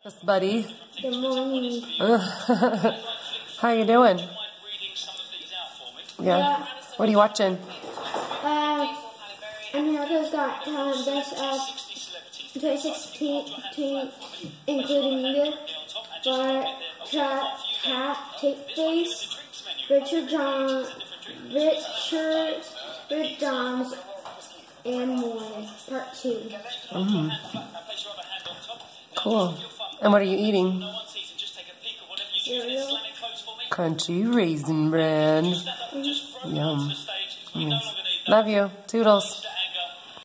Yes, buddy. Good morning. How you doing? Yeah. What are you watching? America's Got Talent Best of 2016, including you, Tape Face, Richard Johns, and more. Part 2. Cool. And what are you eating? Cereal. Crunchy Raisin Bran. Yum. Yes. Love you. Toodles.